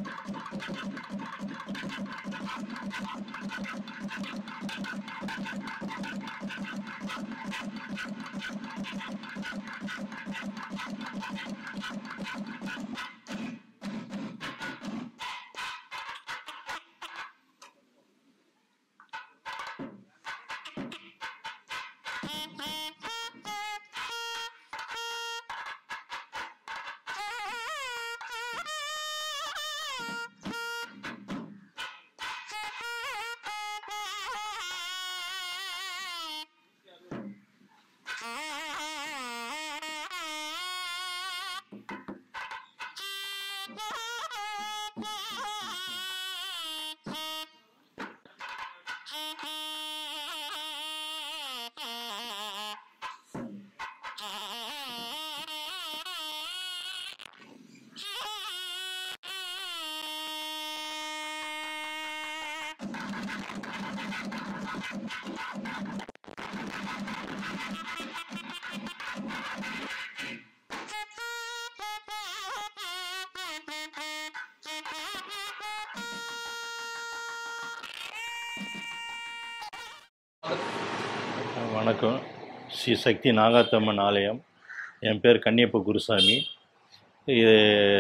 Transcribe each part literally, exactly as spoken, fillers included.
வணக்கம். ஸ்ரீ சக்தி நாகாத்தம்மன் ஆலயம். என் பேர் கன்னியப்ப குருசாமி. இது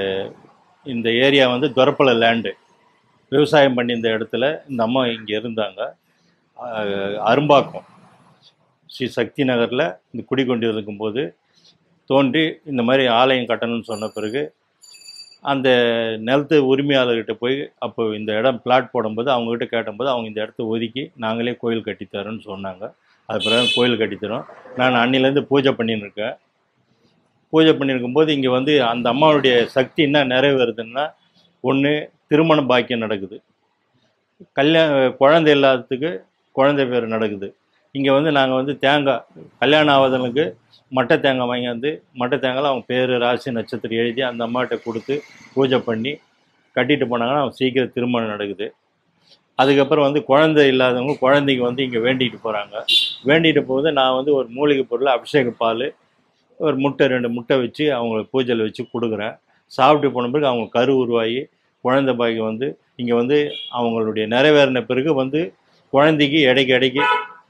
இந்த ஏரியா வந்து துரப்பல லேண்டு. விவசாயம் பண்ணி இந்த இடத்துல இந்த அம்மா இங்கே இருந்தாங்க. அரும்பாக்கம் ஸ்ரீ சக்தி நகரில் இந்த குடிக்கொண்டு இருக்கும்போது தோன்றி இந்த மாதிரி ஆலயம் கட்டணும்னு சொன்ன பிறகு அந்த நிலத்து உரிமையாளர்கிட்ட போய் அப்போ இந்த இடம் பிளாட் போடும்போது அவங்ககிட்ட கேட்டபோது அவங்க இந்த இடத்த ஒதுக்கி நாங்களே கோயில் கட்டித்தரோன்னு சொன்னாங்க. அது பிறகு கோயில் கட்டித்தரோம். நான் அன்னிலேருந்து பூஜை பண்ணின்னு இருக்கேன். பூஜை பண்ணியிருக்கும்போது இங்கே வந்து அந்த அம்மாவுடைய சக்தி என்ன நிறைவேறுதுன்னா, ஒன்று திருமண பாக்கியம் நடக்குது, கல்யாண குழந்தை இல்லாததுக்கு குழந்தை பேர் நடக்குது. இங்கே வந்து நாங்கள் வந்து தேங்காய் கல்யாணம் ஆவதனுக்கு மட்டை தேங்காய் வாங்கி வந்து மட்டை தேங்காயில் அவங்க பேர் ராசி நட்சத்திரம் எழுதி அந்த அம்மாட்ட கொடுத்து பூஜை பண்ணி கட்டிட்டு போனாங்கன்னா அவங்க சீக்கிரம் திருமணம் நடக்குது. அதுக்கப்புறம் வந்து குழந்தை இல்லாதவங்க குழந்தைக்கு வந்து இங்கே வேண்டிகிட்டு போகிறாங்க. வேண்டிகிட்டு போகுது நான் வந்து ஒரு மூலிகை பொருள் அபிஷேக பால் ஒரு முட்டை ரெண்டு முட்டை வச்சு அவங்க பூஜையில் வச்சு கொடுக்குறேன். சாப்பிட்டு போன பிறகு அவங்க கரு உருவாகி குழந்தை பாக்கி வந்து இங்கே வந்து அவங்களுடைய நிறைவேறின பிறகு வந்து குழந்தைக்கு இடைக்கு இடைக்கு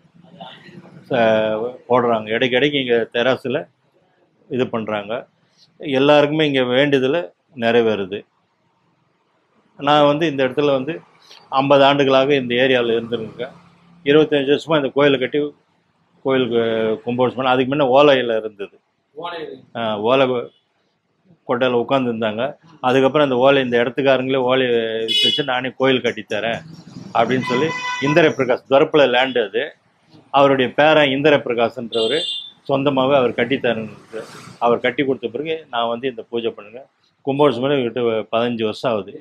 போடுறாங்க. இடைக்கு இடைக்கு இங்கே தெராசில் இது பண்ணுறாங்க. எல்லாருக்குமே இங்கே வேண்டியதில் நிறைவேறுது. நான் வந்து இந்த இடத்துல வந்து ஐம்பது ஆண்டுகளாக இந்த ஏரியாவில் இருந்துருக்கேன். இருபத்தஞ்சி வருஷமாக இந்த கோயிலை கட்டி கோயிலுக்கு கும்போஷம் பண்ண. அதுக்கு முன்னே ஓலையில் இருந்தது. ஓலை கொட்டையில் உட்காந்துருந்தாங்க. அதுக்கப்புறம் அந்த ஓலை இந்த இடத்துக்காரங்களே ஓலை வச்சு நானே கோயில் கட்டித்தரேன் அப்படின்னு சொல்லி இந்திர பிரகாஷ் துரப்பல லேண்டு அது. அவருடைய பேரன் இந்திர பிரகாஷ்ன்றவர் சொந்தமாகவே அவர் கட்டித்தரேன்னு அவர் கட்டி கொடுத்த பிறகு நான் வந்து இந்த பூஜை பண்ணுங்க. கும்போஷம் பண்ணி கிட்ட பதினஞ்சு வருஷம் ஆகுது.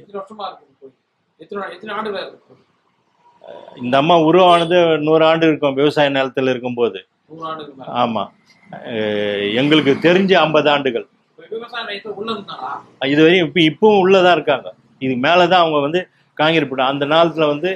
இந்த அம்மா உருவானது நூறு ஆண்டு இருக்கும் விவசாய நிலத்தில் இருக்கும்போது. ஆமாம், எங்களுக்கு தெரிஞ்சு ஐம்பது ஆண்டுகள் இதுவரையும். இப்போ இப்பவும் உள்ளதான் இருக்காங்க. இதுக்கு மேலே தான் அவங்க வந்து காங்கிரீட் போட்டாங்க. அந்த நாளத்தில் வந்து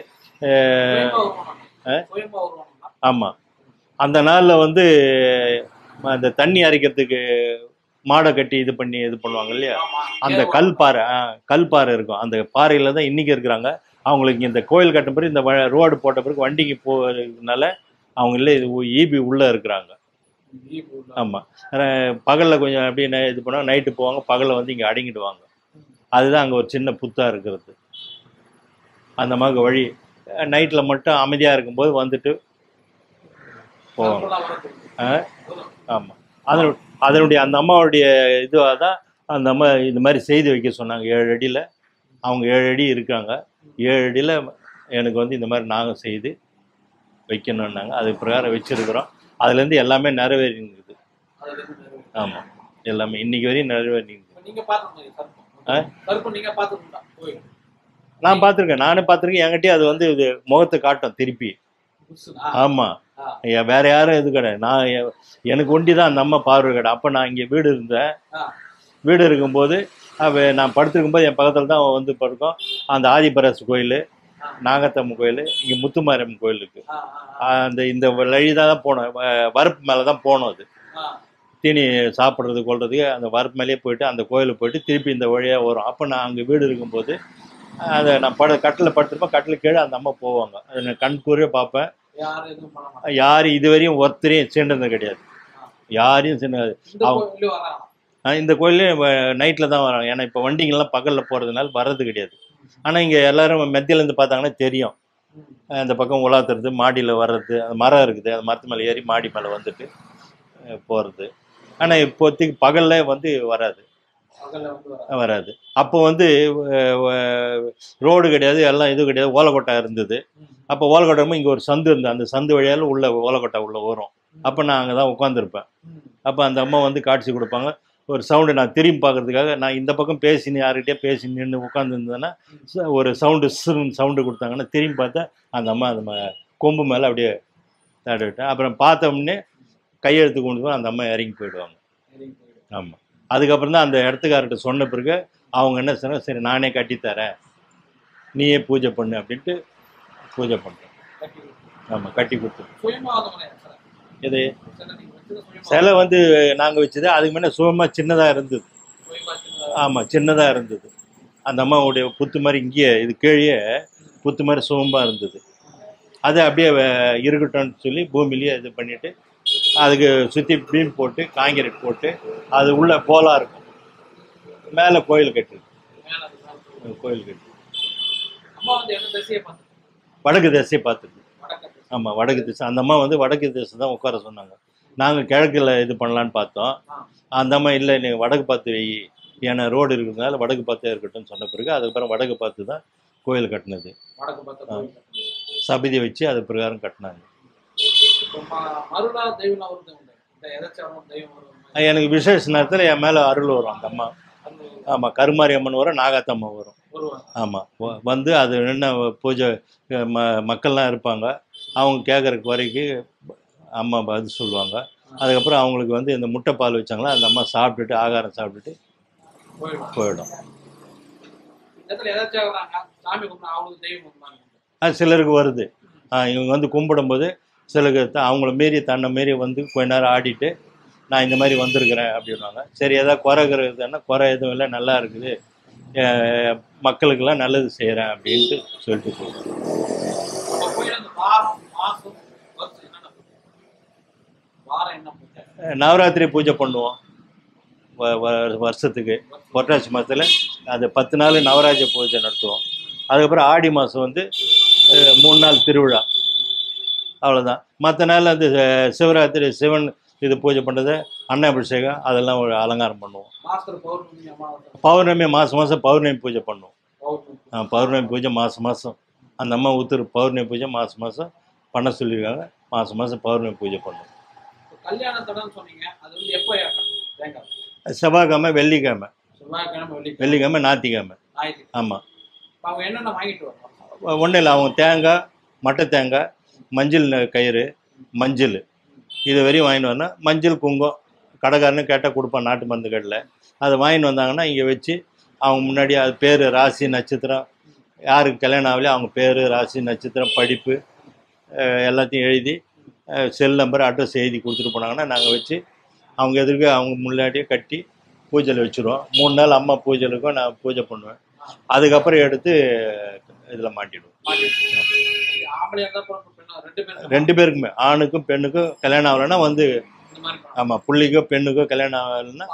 ஆமாம், அந்த நாளில் வந்து அந்த தண்ணி அரைக்கிறதுக்கு மாடை கட்டி இது பண்ணி இது பண்ணுவாங்க இல்லையா, அந்த கல் பாறை கல் பாறை இருக்கும். அந்த பாறையில் தான் இன்றைக்கி இருக்கிறாங்க. அவங்களுக்கு இந்த கோயில் கட்ட பிறகு இந்த ரோடு போட்ட பிறகு வண்டிக்கு போகிறதுனால அவங்க இல்லை இது ஈபி உள்ளே இருக்கிறாங்க. ஆமாம், பகலில் கொஞ்சம் அப்படியே இது பண்ணுவாங்க, நைட்டு போவாங்க, பகலில் வந்து இங்கே அடங்கிடுவாங்க. அதுதான் அங்கே ஒரு சின்ன புத்தாக இருக்கிறது. அந்த மாதிரி வழி நைட்டில் மட்டும் அமைதியாக இருக்கும்போது வந்துட்டு போவாங்க. ஆமாம், அதனு அதனுடைய அந்த அம்மாவுடைய இதுவாக தான் அந்த அம்மா இந்த மாதிரி செய்து வைக்க சொன்னாங்க. ஏழு அடியில் அவங்க ஏழு அடி இருக்காங்க. ஏழு அடியில் எனக்கு வந்து இந்த மாதிரி நாங்கள் செய்து வைக்கணுன்னாங்க. அது பிரகாரம் வச்சுருக்குறோம். அதுலேருந்து எல்லாமே நிறைவேறிங்குது. ஆமாம், எல்லாமே இன்னைக்கு வரையும் நிறைவேறிங்குது. நான் பார்த்துருக்கேன், நானும் பார்த்துருக்கேன். என்கிட்டயே அது வந்து இது முகத்தை காட்டும் திருப்பி. ஆமாம், வேற யாரும் இது கிடையாது. நான் எனக்கு ஒண்டி தான் அந்த அம்மா பார்வை கிடையாது. அப்போ நான் இங்கே வீடு இருந்தேன். வீடு இருக்கும்போது அவ நான் படுத்துருக்கும்போது என் பக்கத்தில் தான் வந்து படுக்கும். அந்த ஆதிபராசு கோயில், நாகத்தம்மன் கோயில், இங்கே முத்துமாரியம்மன் கோயில் இருக்குது. அந்த இந்த வழி தான் போனோம், வரப்பு மேலே தான் போனோம். அது தீனி சாப்பிட்றது கொள்றதுக்கு அந்த வரப்பு மேலேயே போயிட்டு அந்த கோயிலுக்கு போயிட்டு திருப்பி இந்த வழியாக வரும். அப்போ நான் அங்கே வீடு இருக்கும்போது அதை நான் பட கட்டில் படுத்துருப்பேன். கட்டில் கீழே அந்த அம்மா போவாங்க. அதை நான் கண் கூறியே பார்ப்பேன். யாரும் இதுவரையும் ஒருத்தரையும் சீண்டது கிடையாது. யாரையும் சீண்டாது. அவங்க இந்த கோயிலே நைட்டில் தான் வராங்க. ஏன்னா இப்போ வண்டிங்கெல்லாம் பகலில் போகிறதுனால வர்றது கிடையாது. ஆனால் இங்கே எல்லோரும் மெத்தியிலேருந்து பார்த்தாங்கன்னா தெரியும். இந்த பக்கம் உலாத்துறது, மாடியில் வர்றது, அந்த மரம் இருக்குது, அந்த மரத்து மேலே ஏறி மாடி மேலே வந்துட்டு போகிறது. ஆனால் இப்போதைக்கு பகலில் வந்து வராது வராது அப்போ வந்து ரோடு கிடையாது, எல்லாம் இது கிடையாது, ஓலக்கோட்டை இருந்தது. அப்போ ஓலக்கோட்டை இங்கே ஒரு சந்து இருந்தது. அந்த சந்து வழியால் உள்ள ஓலக்கோட்டை உள்ளே வரும். அப்போ நான் அங்கே தான் உட்காந்துருப்பேன். அப்போ அந்த அம்மா வந்து காட்சி கொடுப்பாங்க. ஒரு சவுண்டு நான் திரும்பி பார்க்கறதுக்காக நான் இந்த பக்கம் பேசினு யார்கிட்டயே பேசி நின்று உட்காந்துருந்தேன்னா ஒரு சவுண்டு சவுண்டு கொடுத்தாங்கன்னா திரும்பி பார்த்தா அந்த அம்மா அந்த கொம்பு மேலே அப்படியே தாடி விட்டேன். அப்புறம் பார்த்தோம்னே கையெழுத்து கொண்டு போய் அந்த அம்மா இறங்கி போயிடுவாங்க. ஆமாம். அதுக்கப்புறம் தான் அந்த இடத்துக்கார்கிட்ட சொன்ன பிறகு அவங்க என்ன சொன்னாங்க, சரி நானே கட்டித்தரேன், நீயே பூஜை பண்ணு அப்படின்ட்டு பூஜை பண்ணுறேன். ஆமாம், கட்டி கொடுத்து. இது சிலை வந்து நாங்கள் வச்சது அதுக்கு முன்னே சுகமாக சின்னதாக இருந்தது. ஆமாம், சின்னதாக இருந்தது. அந்த அம்மாவுடைய புத்து மாதிரி இங்கேயே இது கீழே புத்து மாதிரி சுகமாக இருந்தது. அது அப்படியே இருக்கட்டும்னு சொல்லி பூமியிலேயே இது பண்ணிவிட்டு அதுக்கு சுற்றி பீம் போட்டு காங்கிரீட் போட்டு அது உள்ள போலாக இருக்கும். மேலே கோயில் கட்டிருக்கு. கோயில் கட்டு வடக்கு திசையை பார்த்துருக்கு. ஆமாம், வடக்கு திசை. அந்த அம்மா வந்து வடக்கு திசை தான் உட்கார சொன்னாங்க. நாங்கள் கிழக்கில் இது பண்ணலான்னு பார்த்தோம். அந்த அம்மா இல்லை, நீங்கள் வடக்கு பார்த்து வை, ஏன்னா ரோடு இருக்கிறதுனால வடக்கு பார்த்தே இருக்கட்டும்னு சொன்ன பிறகு அதுக்கப்புறம் வடக்கு பார்த்து தான் கோயில் கட்டினது. சபதியை வச்சு அது பிரகாரம் கட்டினாங்க. எனக்கு விசேஷ நேரத்தில் என் மேலே அருள் வரும் அந்த அம்மா. ஆமாம், கருமாரி அம்மன் வரும், நாகாத்தம்மா வரும். ஆமாம், வந்து அது என்ன பூஜை ம மக்கள்லாம் இருப்பாங்க. அவங்க கேட்குறக்கு வரைக்கும் அம்மா பதில் சொல்லுவாங்க. அதுக்கப்புறம் அவங்களுக்கு வந்து இந்த முட்டை பால் வச்சாங்களா அந்த அம்மா சாப்பிட்டுட்டு ஆகாரம் சாப்பிட்டுட்டு போயிடும். அது சிலருக்கு வருது. இவங்க வந்து கும்பிடும்போது சிலருக்கு அவங்கள மீறி தன்னை மீறி வந்து கொஞ்ச நேரம் ஆடிட்டு நான் இந்த மாதிரி வந்திருக்கிறேன் அப்படின்வாங்க. சரி, எதாவது குறை இருக்கிறதுன்னா குறை எதுவும் இல்லை, நல்லா இருக்குது, மக்களுக்கெல்லாம் நல்லது செய்கிறேன் அப்படின்ட்டு சொல்லிட்டு போகிறேன். நவராத்திரி பூஜை பண்ணுவோம் வருஷத்துக்கு. புரட்டாசி மாதத்தில் அது பத்து நாள் நவராத்திரி பூஜை நடத்துவோம். அதுக்கப்புறம் ஆடி மாதம் வந்து மூணு நாள் திருவிழா, அவ்வளோதான். மற்ற நாள் அந்த சிவராத்திரி சிவன் இது பூஜை பண்ணுறது, அன்னாபிஷேகம், அதெல்லாம் ஒரு அலங்காரம் பண்ணுவோம். பௌர்ணமி மாதம் மாதம் பௌர்ணமி பூஜை பண்ணுவோம். பௌர்ணமி பூஜை மாதம் மாதம் அந்த அம்மா ஊத்துரு பௌர்ணமி பூஜை மாதம் மாதம் பண்ண சொல்லியிருக்காங்க. மாதம் மாதம் பௌர்ணமி பூஜை பண்ணுவோம். செவ்வாய்க்கிழமை, வெள்ளிக்கிழமை, வெள்ளிக்கிழமை, ஞாயிற்றுக்கிழமை. ஆமாம். ஒன்றும் இல்லை, அவங்க தேங்காய், மட்டை தேங்காய், மஞ்சள் கயிறு, மஞ்சள் இது வரையும் வாங்கிட்டு வந்தால் மஞ்சள் குங்குமம் கடைக்காரனு கேட்டால் கொடுப்பான் நாட்டு மருந்து கடையில். அதை வாங்கிட்டு வந்தாங்கன்னா இங்கே வச்சு அவங்க முன்னாடி அது பேர், ராசி, நட்சத்திரம், யாருக்கு கல்யாணம் ஆகலையோ அவங்க பேர், ராசி, நட்சத்திரம், படிப்பு எல்லாத்தையும் எழுதி செல் நம்பர், அட்ரஸ் எழுதி கொடுத்துட்டு போனாங்கன்னா நாங்கள் வச்சு அவங்க எதிர்க்க அவங்க முன்னாடியே கட்டி பூஜையில் வச்சுருவோம். மூணு நாள் அம்மா பூஜைகளுக்கும் நான் பூஜை பண்ணுவேன். அதுக்கப்புறம் எடுத்து இதில் மாட்டிடுவோம். ரெண்டு பேருக்குமே, ஆணுக்கும் பெண்ணுக்கும் கல்யாணம் ஆகலைன்னா வந்து, ஆமாம், புள்ளிக்கோ பெண்ணுக்கோ கல்யாணம் ஆகலைன்னா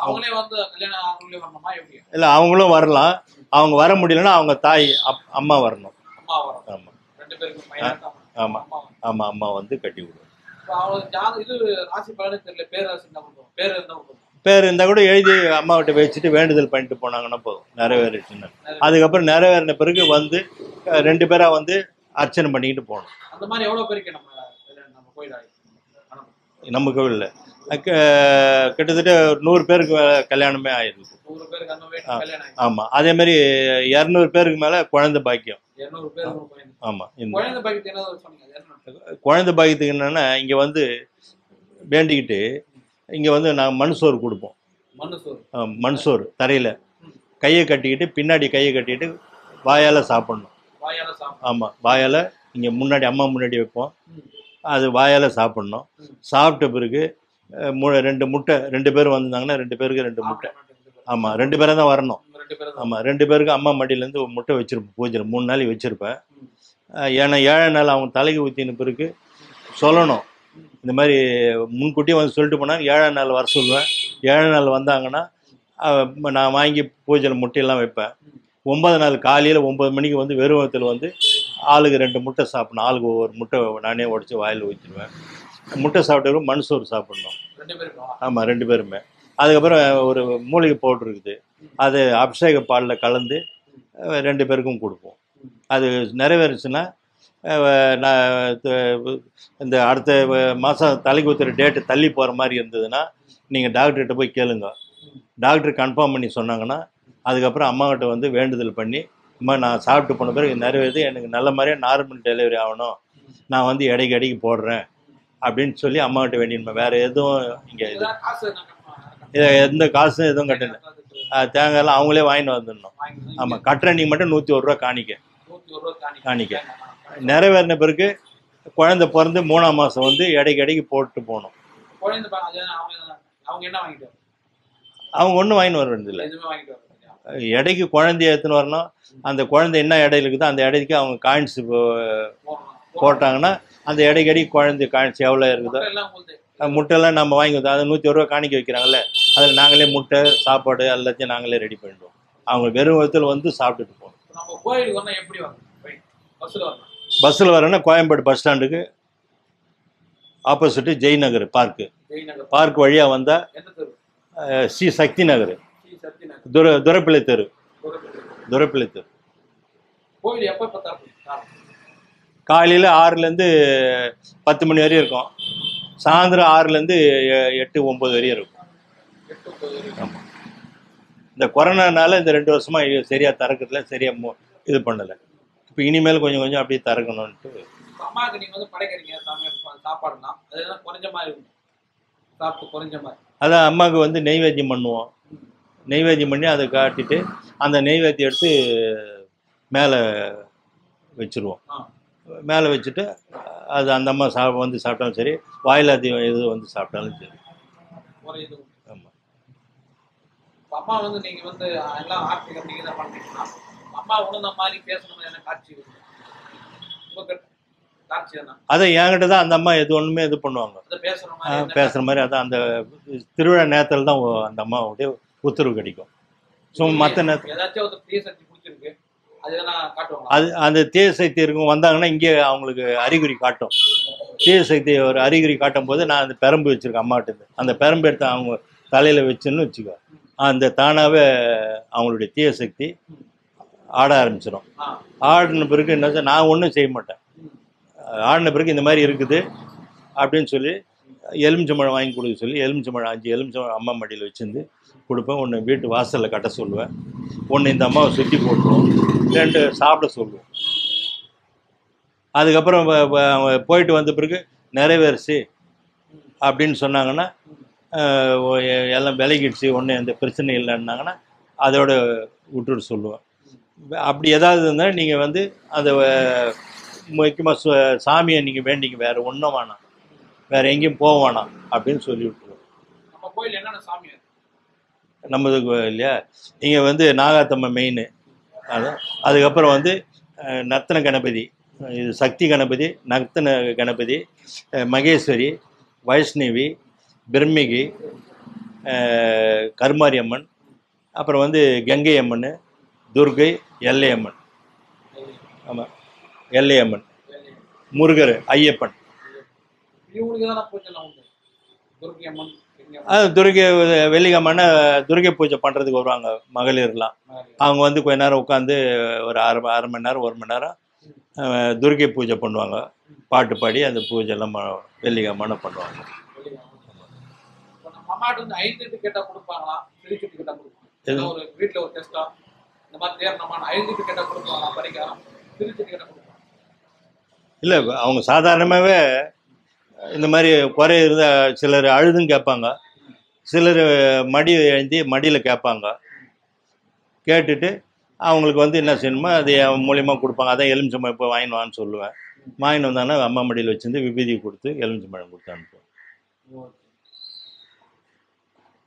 இல்லை அவங்களும் வரலாம். அவங்க வர முடியலன்னா அவங்க தாய் அப் அம்மா வரணும். ஆமாம் ஆமாம் ஆமாம் அம்மா வந்து கட்டி விடுவோம். பேர் இருந்தால் கூட எழுதி அம்மாவிட்ட வச்சுட்டு வேண்டுதல் பண்ணிட்டு போனாங்கன்னா போதும், நிறைவேறிச்சுன்னு. அதுக்கப்புறம் நிறைவேறின பிறகு வந்து ரெண்டு பேராக வந்து அர்ச்சனை பண்ணிக்கிட்டு போகணும். நம்ம கோவிலில் கிட்டத்தட்ட நூறு பேருக்கு மேலே கல்யாணமே ஆயிருக்கு. ஆமாம், அதே மாதிரி இரநூறு பேருக்கு மேலே குழந்தை பாக்கியம். ஆமாம், இந்த குழந்தை பாக்கியத்துக்கு என்னென்னா இங்கே வந்து வேண்டிக்கிட்டு இங்கே வந்து நாங்கள் மண் சோறு கொடுப்போம். மண் சோறு தரையில் கையை கட்டிக்கிட்டு, பின்னாடி கையை கட்டிக்கிட்டு வாயால் சாப்பிட்ணும். ஆமாம், வாயால் இங்கே முன்னாடி அம்மா முன்னாடி வைப்போம். அது வாயால் சாப்பிட்ணும். சாப்பிட்ட பிறகு மு ரெண்டு முட்டை ரெண்டு பேர் வந்திருந்தாங்கன்னா ரெண்டு பேருக்கு ரெண்டு முட்டை. ஆமாம், ரெண்டு பேராக தான் வரணும். ஆமாம், ரெண்டு பேருக்கு அம்மா மடியிலேருந்து ஒரு முட்டை வச்சுருப்பேன் பூஜையில். மூணு நாளைக்கு வச்சுருப்பேன். ஏன்னா ஏழை நாள் அவங்க தலைக்கு ஊற்றின பிறகு சொல்லணும். இந்த மாதிரி முன்கூட்டியே வந்து சொல்லிட்டு போனால் ஏழாம் நாள் வர சொல்லுவேன். ஏழாம் நாள் வந்தாங்கன்னா நான் வாங்கி பூஜையில் முட்டையெல்லாம் வைப்பேன். ஒன்பது நாள் காலையில் ஒம்பது மணிக்கு வந்து வெறுவத்தில் வந்து ஆளுக்கு ரெண்டு முட்டை சாப்பிடணும். ஆளுக்கு ஒவ்வொரு முட்டை நானே உடச்சி வாயில் ஊற்றிடுவேன். முட்டை சாப்பிட்டு மண் சோறு சாப்பிடணும். ஆமாம், ரெண்டு பேருமே. அதுக்கப்புறம் ஒரு மூலிகை பவுட்ரு இருக்குது, அது அபிஷேக பாலில் கலந்து ரெண்டு பேருக்கும் கொடுப்போம். அது நிறைவேறுச்சுன்னா நான் இந்த அடுத்த மாதம் தலைக்கு ஊற்றுற டேட்டு தள்ளி போகிற மாதிரி இருந்ததுன்னா நீங்கள் டாக்டர்கிட்ட போய் கேளுங்க. டாக்டர் கன்ஃபார்ம் பண்ணி சொன்னாங்கன்னா அதுக்கப்புறம் அம்மாக்கிட்ட வந்து வேண்டுதல் பண்ணி, அம்மா நான் சாப்பிட்டு போன பிறகு நிறைவேறுது, எனக்கு நல்ல மாதிரியாக நார்மல் டெலிவரி ஆகணும், நான் வந்து எடைக்கு எடைக்கு போடுறேன் அப்படின்னு சொல்லி அம்மாக்கிட்ட வேண்டியணுமா. வேறு எதுவும் இங்கே இது இதை எந்த காசும் எதுவும் கட்டல. தேங்காயெல்லாம் அவங்களே வாங்கிட்டு வந்துடணும். ஆமாம், கட்டுற நீங்கள் மட்டும் நூற்றி ஒரு ரூபா காணிக்க காணிக்க நிறைவேறின பிறகு குழந்தை பிறந்து மூணாம் மாதம் வந்து எடைக்கு எடைக்கு போட்டு போகணும். அவங்க ஒன்றும் வாங்கிட்டு வர வேண்டியதில்லை. எடைக்கு குழந்தைய எடுத்துன்னு வரணும். அந்த குழந்தை என்ன இடையில இருக்குதோ அந்த இடைக்கு அவங்க காயின்ஸ் போட்டாங்கன்னா அந்த எடைக்கு எடைக்கு குழந்தை காயின்ஸ் எவ்வளோ இருக்குதோ முட்டையெல்லாம் நம்ம வாங்கி வந்தோம். அதை நூற்றி ஒரு ரூபா காணிக்க வைக்கிறாங்கல்ல, அதில் நாங்களே முட்டை சாப்பாடு எல்லாத்தையும் நாங்களே ரெடி பண்ணிடுவோம். அவங்க வெறும் விதத்தில் வந்து சாப்பிட்டுட்டு போகணும். பஸ்ஸில் வரேன்னா கோயம்பேடு பஸ் ஸ்டாண்டுக்கு ஆப்போசிட்டு ஜெய்நகர் பார்க்கு பார்க் வழியாக வந்தால் ஸ்ரீ சக்தி நகர், துர துரப்பிள்ளை தெரு துரப்பிள்ளை தெரு. காலையில் ஆறுலேருந்து பத்து மணி வரையும் இருக்கும். சாயந்தரம் ஆறுலேருந்து எட்டு ஒம்பது வரையும் இருக்கும். ஆமாம், இந்த கொரோனானால இந்த ரெண்டு வருஷமாக சரியாக திறக்கிறதுல சரியாக இது பண்ணலை. இப்போ இனிமேல் கொஞ்சம் கொஞ்சம் அப்படியே திறக்கணும்ன்ட்டு. அதான் அம்மாவுக்கு வந்து நெய்வேத்தியம் பண்ணுவோம். நெய்வேத்தியம் பண்ணி அதை காட்டிட்டு அந்த நெய்வேத்தியம் எடுத்து மேலே வச்சுருவோம். மேலே வச்சுட்டு அது அந்த அம்மா சா வந்து சாப்பிட்டாலும் சரி, வாயில் அதிகம் எது வந்து சாப்பிட்டாலும் சரி. ஆமாம். அம்மா வந்து நீங்கள் வந்து எல்லாம் ஆர்த்திகம் நீங்கள் தான் பண்ணுறீங்கன்னா அம்மா உணர்ந்த மாதிரி பேசணும் என்ன காட்சி காட்சி தானே? அதை என்கிட்ட தான் அந்த அம்மா எது ஒன்றுமே இது பண்ணுவாங்க, பேசுகிற மாதிரி. அதான் அந்த திருவிழா நேரத்தில் தான் அந்த அம்மாவுடைய உத்தரவு கிடைக்கும். ஸோ மற்ற நேரத்தில் ஏதாச்சும் ஒரு தீய சக்தி பிடிச்சிருக்கு அது அந்த தீய சக்தி இருக்கும் வந்தாங்கன்னா இங்கே அவங்களுக்கு அறிகுறி காட்டும். தீய சக்தி ஒரு அறிகுறி காட்டும் போது நான் அந்த பெரம்பு வச்சுருக்கேன் அம்மாட்ட. அந்த பெரம்பு எடுத்து அவங்க தலையில் வச்சுன்னு வச்சுக்கோ, அந்த தானாகவே அவங்களுடைய தீய சக்தி ஆட ஆரம்பிச்சிடும். ஆடின பிறகு என்ன, நான் ஒன்றும் செய்ய மாட்டேன். ஆடின பிறகு இந்த மாதிரி இருக்குது அப்படின்னு சொல்லி எலுமிச்சம்பழம் வாங்கி கொடுக்க சொல்லி எலுமிச்சம்பழம் அஞ்சு எலுமிச்சம்பழம் அம்மா மடியில் வச்சுருந்து கொடுப்பேன். ஒன்று வீட்டு வாசலில் கட்ட சொல்லுவேன், ஒன்று இந்த அம்மாவை சுற்றி போட்டுருவோம், ரெண்டு சாப்பிட சொல்லுவோம். அதுக்கப்புறம் போயிட்டு வந்த பிறகு நிறைவேறிச்சு அப்படின்னு சொன்னாங்கன்னா எல்லாம் விலகிடுச்சு, ஒன்றும் எந்த பிரச்சனை இல்லைன்னாங்கன்னா அதோட விட்டுட்டு சொல்லுவேன். அப்படி ஏதாவது இருந்தால் நீங்கள் வந்து அந்த முக்கியமாக சாமியை நீங்கள் வேண்டிங்க, வேறு ஒன்றும் வேணாம், வேறு எங்கேயும் போக வேணாம் அப்படின்னு சொல்லி விட்டுருவோம். நம்ம கோயில் என்னென்ன சாமி நம்மது இல்லையா, இங்கே வந்து நாகாத்தம்மை மெயின். அதான் அதுக்கப்புறம் வந்து நர்த்தன கணபதி, இது சக்தி கணபதி, நர்த்தன கணபதி, மகேஸ்வரி, வைஷ்ணவி, பிரம்மிகி, கருமாரி அம்மன், அப்புறம் வந்து கங்கை அம்மன், துர்கை, எல்லையம்மன். ஆமாம், எல்லையம்மன், முருகர், ஐயப்பன். அது துர்கை வெள்ளிக்கிழமைனா துர்கை பூஜை பண்ணுறதுக்கு வருவாங்க மகளிர்லாம். அவங்க வந்து கொஞ்ச நேரம் உட்காந்து ஒரு அரை அரை மணி நேரம் ஒரு மணி நேரம் துர்கை பூஜை பண்ணுவாங்க, பாட்டு பாடி அந்த பூஜைலாம் வெள்ளிக்கிழமை பண்ணுவாங்க. இல்லை, அவங்க சாதாரணமாகவே இந்த மாதிரி குறை இருந்தால் சிலர் அழுதுன்னு கேட்பாங்க, சிலர் மடி எழுந்தி மடியில் கேட்பாங்க. கேட்டுட்டு அவங்களுக்கு வந்து என்ன செய்யணுமோ அது என் மூலியமாக கொடுப்பாங்க. அதான் எலுமிச்சம்பழம் இப்போ வாங்கின்னு வான்னு சொல்லுவேன். வாங்கின்னு வந்தாங்கன்னா அம்மா மடியில் வச்சுருந்து விபூதி கொடுத்து எலுமிச்சம்பழம் கொடுத்து அனுப்புவேன்.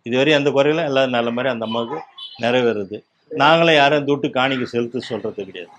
இதுவரை அந்த குறையில எல்லாம் நல்ல மாதிரி அந்த அம்மாவுக்கு நிறைவேறுது. நாங்களும் யாரும் துட்டு காணிக்கை செலுத்த சொல்கிறது கிடையாது.